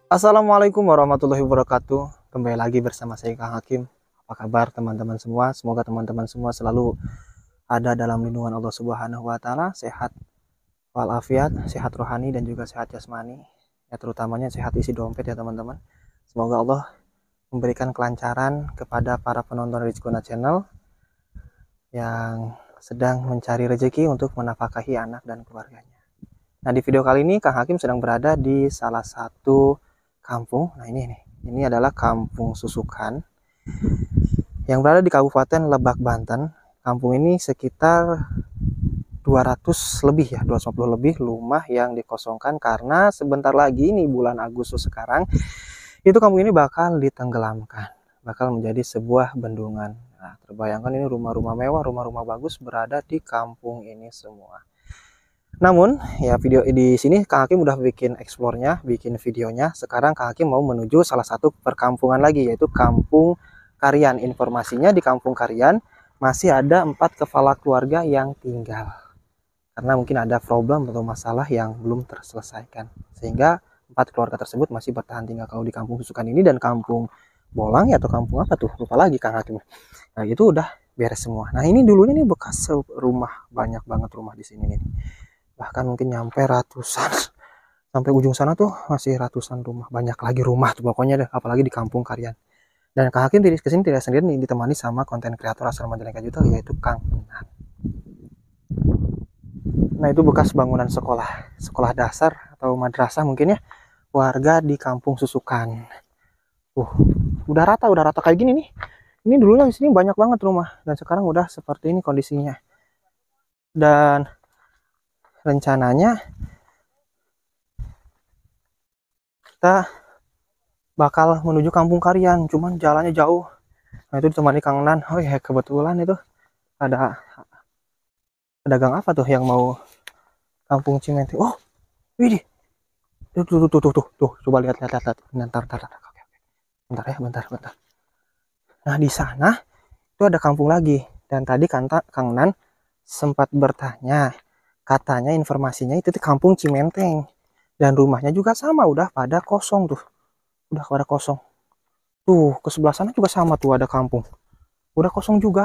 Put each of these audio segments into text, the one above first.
Assalamualaikum warahmatullahi wabarakatuh. Kembali lagi bersama saya Kang Hakim. Apa kabar teman-teman semua? Semoga teman-teman semua selalu ada dalam lindungan Allah Subhanahu wa taala, sehat walafiat, sehat rohani dan juga sehat jasmani. Ya terutamanya sehat isi dompet ya teman-teman. Semoga Allah memberikan kelancaran kepada para penonton Rizkona Channel yang sedang mencari rezeki untuk menafkahi anak dan keluarganya. Nah, di video kali ini Kang Hakim sedang berada di salah satu kampung. Nah, ini nih. Ini adalah Kampung Susukan yang berada di Kabupaten Lebak, Banten. Kampung ini sekitar 200 lebih ya, 250 lebih rumah yang dikosongkan karena sebentar lagi nih bulan Agustus sekarang itu kampung ini bakal ditenggelamkan, bakal menjadi sebuah bendungan. Nah, terbayangkan ini rumah-rumah mewah, rumah-rumah bagus berada di kampung ini semua. Namun, ya video di sini Kang Hakim udah bikin explore-nya, bikin videonya. Sekarang Kang Hakim mau menuju salah satu perkampungan lagi, yaitu Kampung Karian. Informasinya di Kampung Karian masih ada 4 kepala keluarga yang tinggal. Karena mungkin ada problem atau masalah yang belum terselesaikan. Sehingga 4 keluarga tersebut masih bertahan tinggal kalau di Kampung Susukan ini, dan Kampung Bolang ya, atau kampung apa tuh? Lupa lagi Kang Hakim. Nah, itu udah beres semua. Nah, ini dulunya nih bekas rumah, banyak banget rumah di sini nih. Bahkan mungkin nyampe ratusan, sampai ujung sana tuh masih ratusan rumah, banyak lagi rumah tuh pokoknya deh, apalagi di Kampung Karian. Dan Kang Hakim kesini tidak sendiri nih, ditemani sama konten kreator asal Majalengka juga, yaitu Kang Enan. Nah, itu bekas bangunan sekolah dasar atau madrasah mungkin ya, warga di Kampung Susukan. uh udah rata kayak gini nih. Ini dulunya di sini banyak banget rumah, dan sekarang udah seperti ini kondisinya. Dan rencananya kita bakal menuju Kampung Karian, cuman jalannya jauh. Nah, itu ditemani Kang Nan. Oh ya, kebetulan itu ada pedagang apa tuh yang mau Kampung Cimenti. Oh, widih. Tuh, coba lihat. Bentar ya, bentar. Nah, di sana itu ada kampung lagi. Dan tadi Kang Nan sempat bertanya, katanya informasinya itu di Kampung Cimenteng. Dan rumahnya juga sama, udah pada kosong tuh. Udah pada kosong. Tuh, ke sebelah sana juga sama tuh, ada kampung. Udah kosong juga.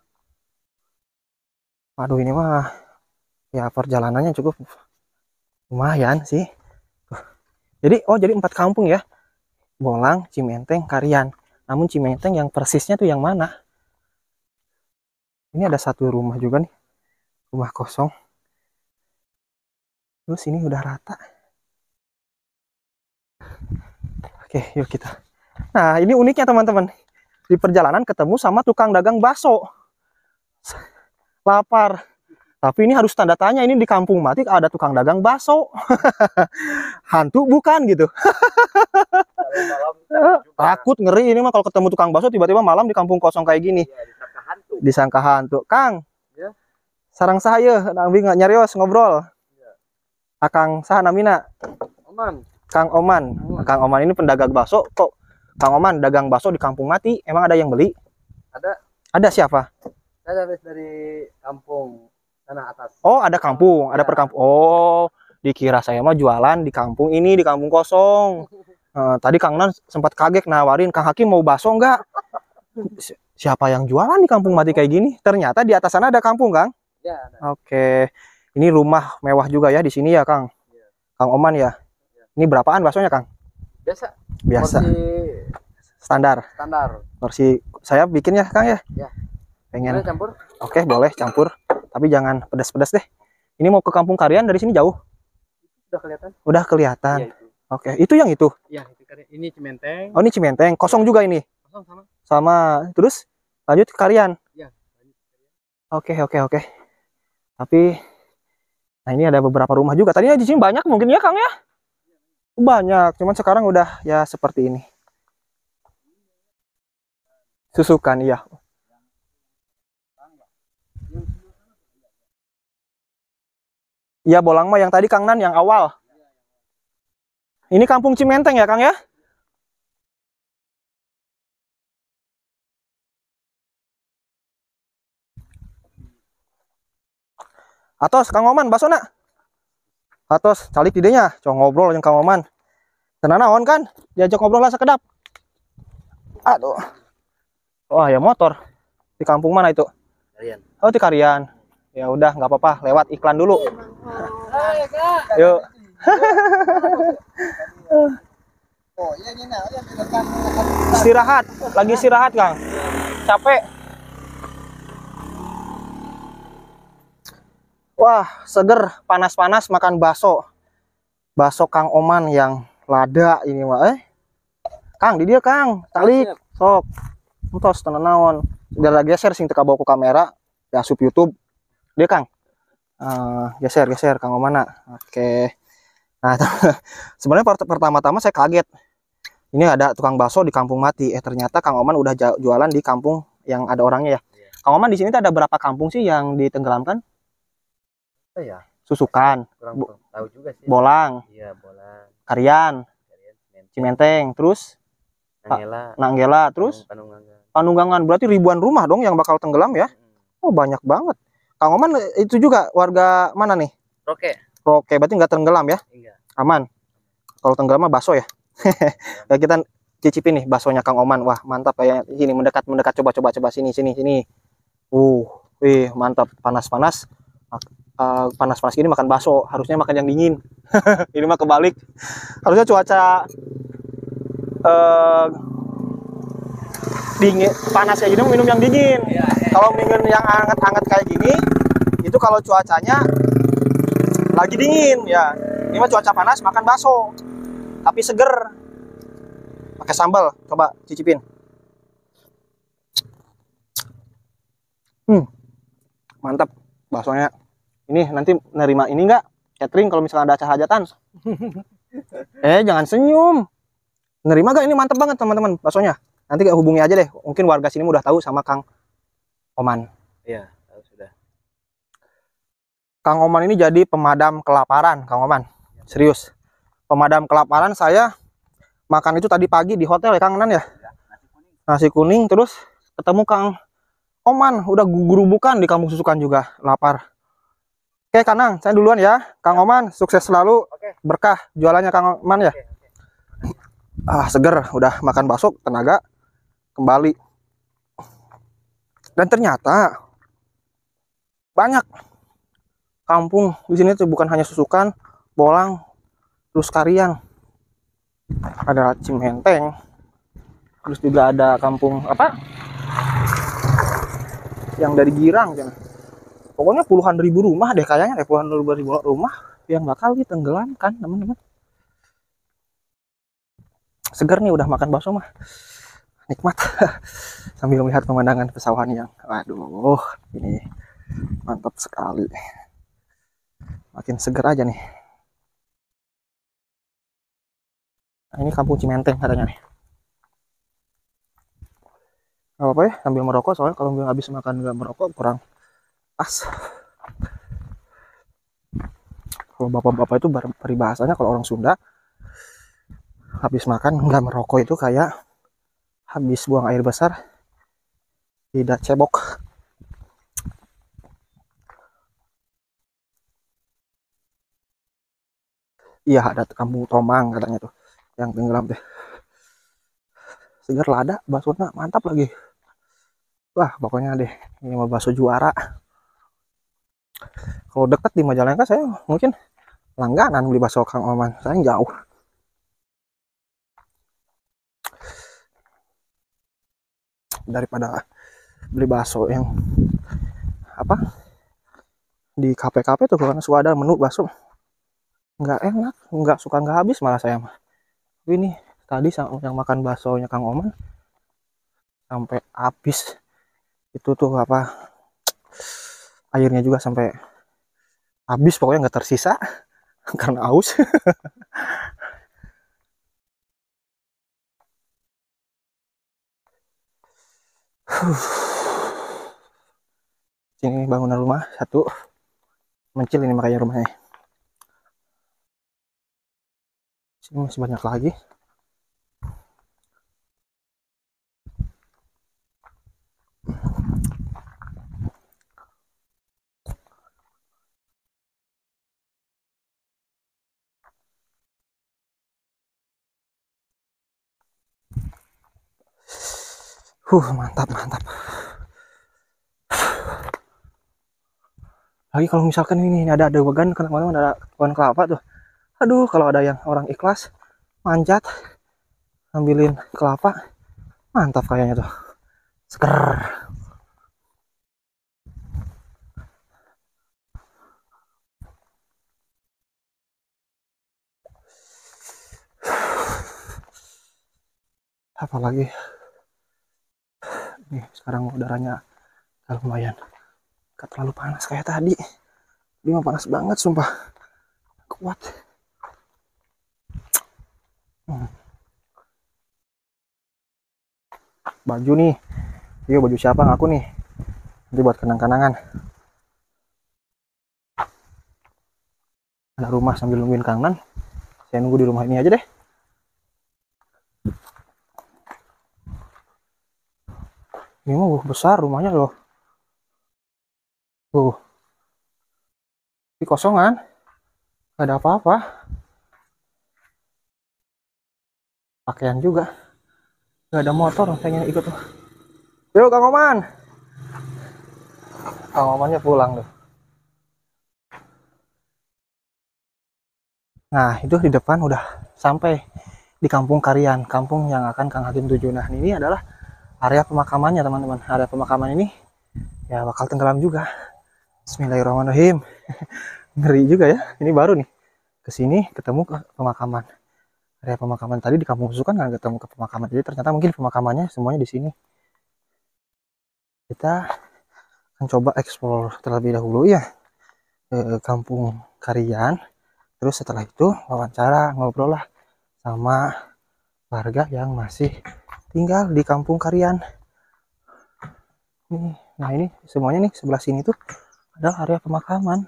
Aduh, ini mah ya perjalanannya cukup lumayan sih. Jadi 4 kampung ya. Bolang, Cimenteng, Karian. Namun Cimenteng yang persisnya tuh yang mana? Ini ada satu rumah juga nih. Rumah kosong. Terus ini udah rata. Oke, yuk kita. Nah, ini uniknya teman-teman. Di perjalanan ketemu sama tukang dagang bakso. Lapar. Tapi ini harus tanda tanya, ini di kampung mati ada tukang dagang bakso. Hantu bukan gitu. Takut, ngeri ini mah kalau ketemu tukang bakso tiba-tiba malam di kampung kosong kayak gini. Disangka hantu. Kang, sarang saya, nambi nggak nyarios ngobrol. Akang saha namina? Oman. Kang Oman. Kang Oman ini pendagang bakso. Kok Kang Oman dagang bakso di kampung mati? Emang ada yang beli? Ada. Ada siapa? Saya dari kampung tanah atas. Oh, ada kampung, ada perkampung. Oh, dikira saya mah jualan di kampung ini, di kampung kosong. Tadi Kang Nan sempat kaget nawarin, Kang Hakim mau bakso enggak? Siapa yang jualan di kampung mati kayak gini? Ternyata di atas sana ada kampung, Kang. Ya, ada. Oke. Ini rumah mewah juga ya di sini ya, Kang. Ya. Kang Oman ya. Ini berapaan baksonya, Kang? Biasa. Porsi Standar. Porsi saya bikin ya, Kang ya. Ya. Pengen boleh campur? Oke, boleh campur. Tapi jangan pedas-pedas deh. Ini mau ke Kampung Karian dari sini jauh? Udah kelihatan? Udah kelihatan. Ya, itu. Oke, itu yang itu. Ya, ini Cimenteng. Oh, ini Cimenteng. Kosong juga ini. Kosong sama. Sama. Terus lanjut ke Karian. Ya. Oke. Tapi nah, ini ada beberapa rumah juga. Tadinya di sini banyak mungkin ya, Kang ya? Banyak, cuman sekarang udah ya seperti ini. Susukan, iya. Iya, Bolang mah yang tadi Kang Nan yang awal. Ini Kampung Cimenteng ya, Kang ya? Atos, Kang Oman, bakso nak? Atos, calik idenya, coba ngobrol yang Kang Oman. Tenanawan kan? Diajak ngobrol lah sekedap. Aduh. Wah, ya motor. Di kampung mana itu? Kalian. Oh, di Karian. Ya udah, nggak apa-apa. Lewat iklan dulu. Yuk. Oh, iya Nina, Istirahat. Lagi istirahat, Kang. Capek. Wah, seger. Panas-panas makan bakso. Bakso Kang Oman yang lada ini mah. Kang, di dia Kang. Talik. Sok. Entos tenan naon. Udah lagi geser sing teka bawa ku kamera. Ya asup YouTube. Dia Kang. Geser Kang Oman. Oke. Nah, sebenarnya pertama-tama saya kaget. Ini ada tukang bakso di kampung mati. Ternyata Kang Oman udah jualan di kampung yang ada orangnya ya. Kang Oman di sini ada berapa kampung sih yang ditenggelamkan? ya. Susukan, Kurang tahu juga sih. Bolang, Iya, Bolang, Karian, Cimenteng, terus Nanggela, terus Panunggangan. Berarti ribuan rumah dong yang bakal tenggelam ya? Oh, banyak banget. Kang Oman itu juga warga mana nih? Roke, berarti nggak tenggelam ya? Enggak. Aman. Kalau tenggelam mah bakso ya. Ya, kita cicipin nih baksonya Kang Oman. Wah, mantap kayak ini mendekat coba sini. Wih, mantap. Panas-panas. Panas-panas gini makan bakso, harusnya makan yang dingin. Ini mah kebalik. Harusnya cuaca dingin, panas kayak gini minum yang dingin. Kalau minum yang hangat-hangat kayak gini, itu kalau cuacanya lagi dingin ya. Ini mah cuaca panas makan bakso. Tapi seger. Pakai sambal, coba cicipin. Mantap baksonya. Ini nanti nerima ini enggak? Catering kalau misalnya ada acara hajatan. Jangan senyum. Nerima gak? Ini mantap banget teman-teman baksonya. Nanti hubungi aja deh. Mungkin warga sini udah tahu sama Kang Oman. Iya, tahu sudah. Kang Oman ini jadi pemadam kelaparan, Kang Oman. Serius. Pemadam kelaparan saya makan itu tadi pagi di hotel ya Kang Nan ya. Nasi kuning terus ketemu Kang Oman udah gurubukan di kampung Susukan juga, lapar. Oke, Kanang, saya duluan ya. Kang Oman, sukses selalu. Berkah jualannya Kang Oman ya. Seger, udah makan bakso, tenaga kembali. Dan ternyata banyak kampung di sini tuh bukan hanya Susukan, Bolang, terus Karian. Ada Cimenteng. Terus juga ada kampung apa? Yang dari Girang kan. Pokoknya puluhan ribu rumah deh kayaknya, puluhan ribu rumah yang bakal ditenggelamkan, teman-teman. Seger nih udah makan bakso mah. Nikmat. Sambil melihat pemandangan pesawahan yang waduh, ini mantap sekali. Makin seger aja nih. Nah, ini kampung Cimenteng katanya nih. Gak apa-apa ya sambil merokok, soalnya kalau nggak habis makan nggak merokok kurang pas. Kalau bapak-bapak itu peribahasanya kalau orang Sunda habis makan nggak merokok itu kayak habis buang air besar tidak cebok. Iya, ada kampung Tomang katanya tuh yang tenggelam deh. Seger lada, baksonya mantap lagi. Wah, pokoknya deh ini mah bakso juara. Kalau dekat di Majalengka saya mungkin langganan beli bakso Kang Oman. Saya jauh. Daripada beli bakso yang apa di kafe-kafe tuh, karena suka ada menu bakso nggak enak, nggak habis malah saya mah. Tapi ini tadi yang makan baksonya Kang Oman sampai habis. Itu tuh apa, airnya juga sampai habis, pokoknya nggak tersisa karena aus. Ini bangunan rumah satu mencil ini makanya rumahnya. Sini masih banyak lagi. Mantap, mantap. Lagi kalau misalkan ini ada bagan, teman-teman, ada pohon kelapa tuh. Aduh, kalau ada yang orang ikhlas manjat ambilin kelapa, mantap kayaknya tuh. Seker. Apalagi nih sekarang udaranya lumayan, gak terlalu panas kayak tadi. Ini mah panas banget sumpah, kuat. Baju nih, iya baju siapa ngaku nih, nanti buat kenang-kenangan. Ada rumah sambil nungguin kangen, saya nunggu di rumah ini aja deh. Ini mah besar rumahnya loh. Ini kosongan, gak ada apa-apa. Pakaian juga, gak ada motor, pengen ikut tuh. Yuk Kang Oman. Kang Omannya pulang tuh. Nah itu di depan udah sampai di Kampung Karian, kampung yang akan Kang Hakim tuju. Nah ini adalah area pemakamannya teman-teman. Area pemakaman ini ya bakal tenggelam juga. Bismillahirrahmanirrahim. Ngeri juga ya, ini baru nih kesini ketemu ke pemakaman. Area pemakaman tadi di Kampung Susu kan nggak ketemu ke pemakaman, jadi ternyata mungkin pemakamannya semuanya di sini. Kita akan coba eksplor terlebih dahulu ya ke Kampung Karian. Terus setelah itu wawancara, ngobrol lah sama warga yang masih tinggal di Kampung Karian. Nah ini semuanya nih sebelah sini tuh adalah area pemakaman.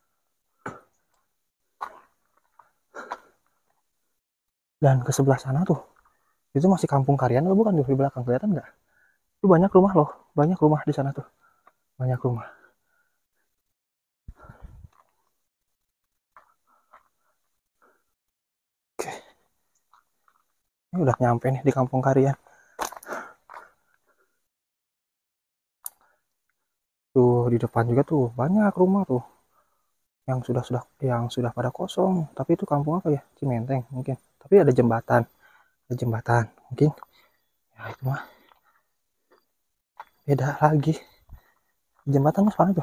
Dan ke sebelah sana tuh itu masih Kampung Karian loh, bukan, di belakang kelihatan nggak? Itu banyak rumah loh, banyak rumah di sana tuh, banyak rumah. Oke, ini udah nyampe nih di Kampung Karian. Tuh di depan juga tuh banyak rumah tuh yang sudah pada kosong. Tapi itu kampung apa ya? Cimenteng mungkin. Tapi ada jembatan mungkin. Ya itu mah beda lagi. Jembatan mas mana tuh?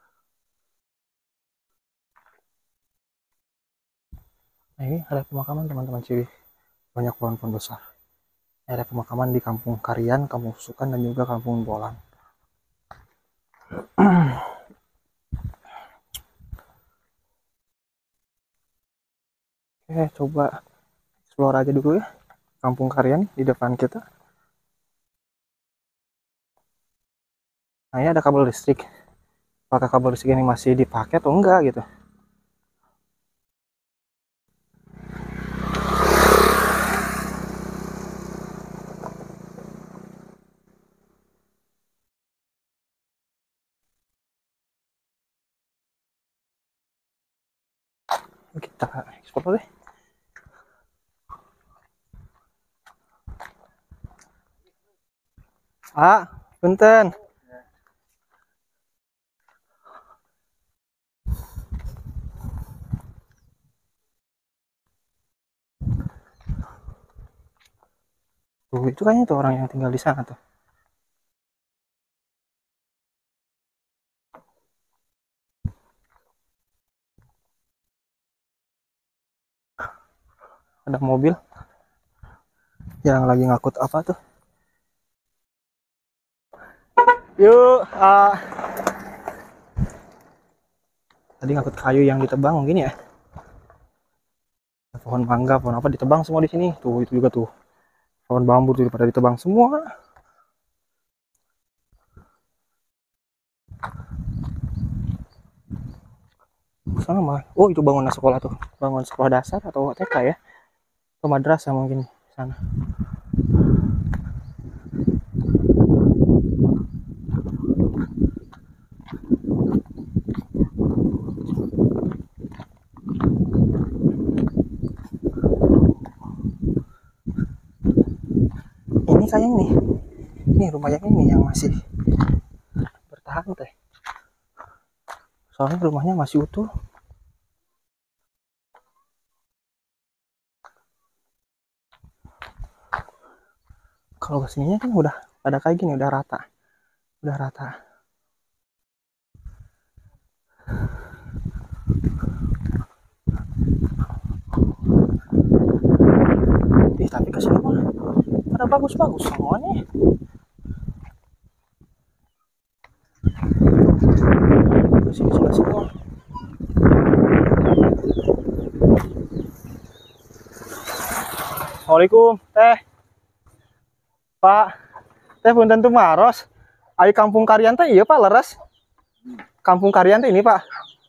Nah ini ada pemakaman teman-teman Ciwi. Banyak pohon-pohon besar. Ada pemakaman di Kampung Karian, Kampung Sukan, dan juga Kampung Bolang. Oke, coba explore aja dulu ya Kampung Karian di depan kita. Nah ini ada kabel listrik. Apakah kabel listrik ini masih dipakai atau enggak gitu? Kita explore deh. Punten. Tuh, itu kayaknya tuh orang yang tinggal di sana tuh. Ada mobil yang lagi ngangkut apa tuh. Yuk, tadi ngangkut kayu yang ditebang mungkin ya. Pohon mangga, pohon apa ditebang semua di sini. Tuh itu juga tuh. Pohon bambu tuh pada ditebang semua. Sama. Oh, itu bangunan sekolah tuh. Bangunan sekolah dasar atau TK ya. Atau madrasah mungkin sana. Ini kayaknya ini rumah yang ini yang masih bertahan teh. Soalnya rumahnya masih utuh. Kalau kesininya kan udah pada kayak gini, udah rata. Udah rata. Tapi kesini mah pada bagus-bagus semuanya. Kesini semua. Assalamualaikum, teh. Pak, teh punten tuh maros. Ayo kampung Karyan teh iya Pak leres. Kampung Karyan teh ini Pak.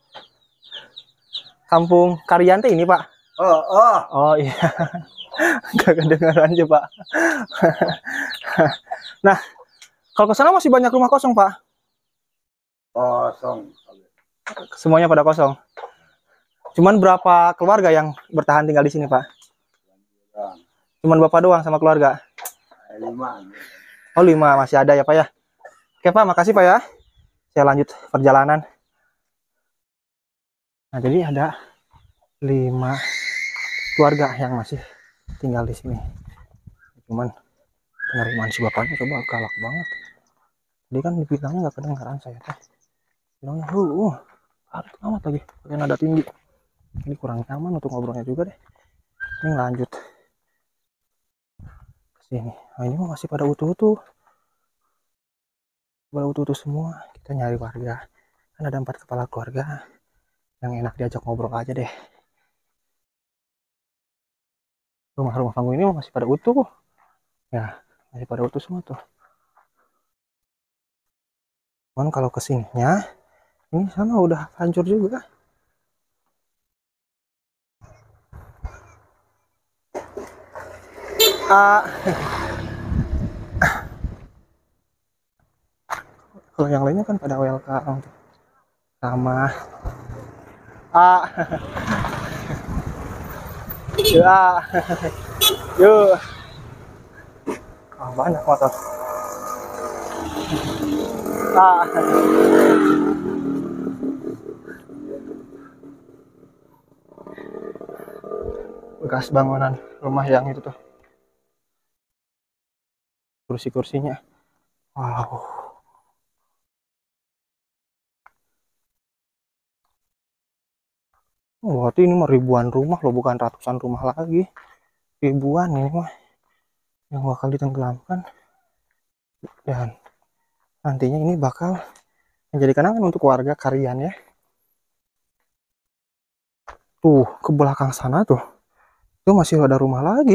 Kampung Karyan teh ini Pak. Oh iya. Gak kedengaran aja Pak. Nah, kalau ke sana masih banyak rumah kosong Pak. Kosong. Semuanya pada kosong. Cuman berapa keluarga yang bertahan tinggal di sini Pak? Cuman Bapak doang sama keluarga? 5. Oh 5 masih ada ya Pak ya. Oke Pak, makasih Pak ya. Saya lanjut perjalanan. Nah jadi ada 5 keluarga yang masih tinggal di sini. Cuman penerimaan si bapaknya coba galak banget. Dia kan dibilangnya nggak kedengaran saya teh. Bilangnya galak amat lagi. Pakai nada tinggi. Ini kurang nyaman untuk ngobrolnya juga deh. Ini lanjut ke sini. Nah ini masih pada utuh-utuh. Pada utuh-utuh semua. Kita nyari warga. Kan ada 4 kepala keluarga. Yang enak diajak ngobrol aja deh. Rumah-rumah panggung ini masih pada utuh. Ya, masih pada utuh semua tuh. Cuman kalau kesininya, ini sama udah hancur juga. Kalau yang lainnya kan pada welcome sama ya yuk banyak motor bekas bangunan rumah yang itu tuh kursi-kursinya. Wow. Oh, berarti ini mah ribuan rumah loh, bukan ratusan rumah lagi. Ribuan ini mah yang bakal ditenggelamkan. Dan nantinya ini bakal menjadi kenangan untuk warga Karyan ya. Tuh, ke belakang sana tuh. Itu masih ada rumah lagi.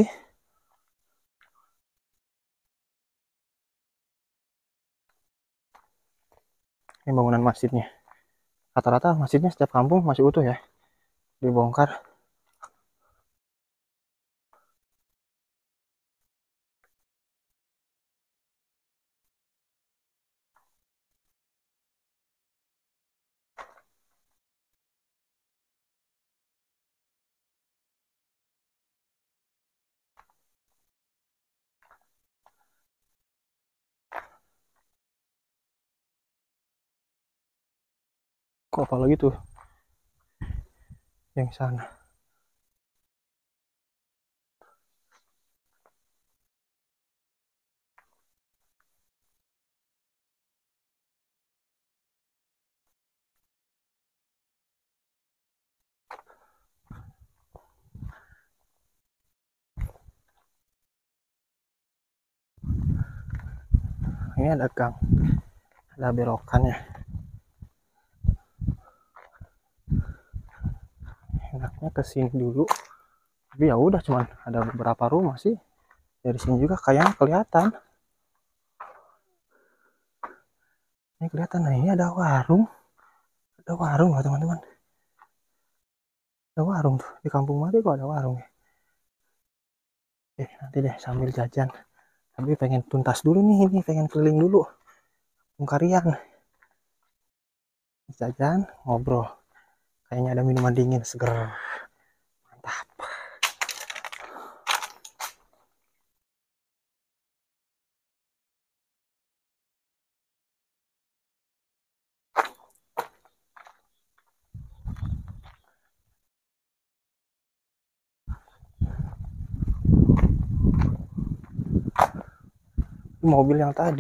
Ini bangunan masjidnya. Rata-rata masjidnya setiap kampung masih utuh ya. Dibongkar. Kok apalagi tuh yang sana. Ini ada gang, ada belokannya. Enaknya ke sini dulu. Tapi ya udah cuman ada beberapa rumah sih. Dari sini juga kayaknya kelihatan. Ini kelihatan, nah ini ada warung. Ada warung loh teman-teman. Ada warung tuh. Di kampung Mati kok ada warung ya. Nanti deh sambil jajan. Tapi pengen tuntas dulu nih, ini pengen keliling dulu. Karyan. Jajan, ngobrol. Kayaknya ada minuman dingin seger. Mantap. mobil yang tadi.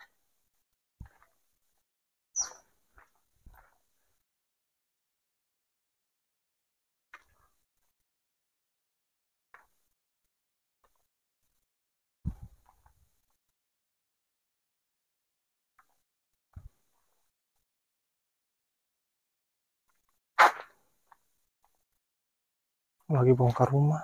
Lagi bongkar rumah.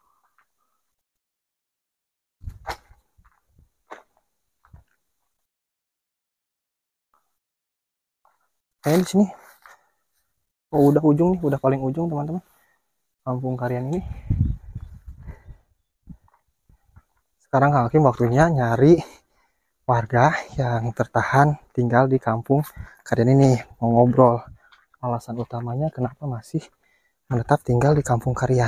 Kayaknya di sini. Oh, udah ujung nih, udah paling ujung teman-teman. Kampung Karyan ini. Sekarang Kang Hakim waktunya nyari warga yang tertahan tinggal di Kampung Karyan ini. Mau ngobrol. Alasan utamanya kenapa masih menetap tinggal di Kampung Karyan.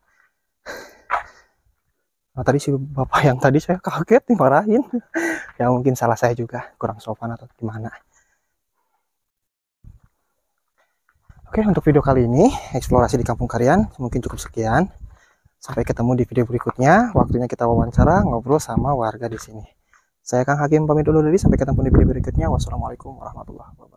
Nah, tadi si bapak yang tadi saya kaget dimarahin. Ya mungkin salah saya juga, kurang sopan atau gimana. Oke, untuk video kali ini eksplorasi di Kampung Karyan mungkin cukup sekian. Sampai ketemu di video berikutnya. Waktunya kita wawancara ngobrol sama warga di sini. Saya Kang Hakim pamit dulu, sampai ketemu di video berikutnya. Wassalamualaikum warahmatullahi wabarakatuh.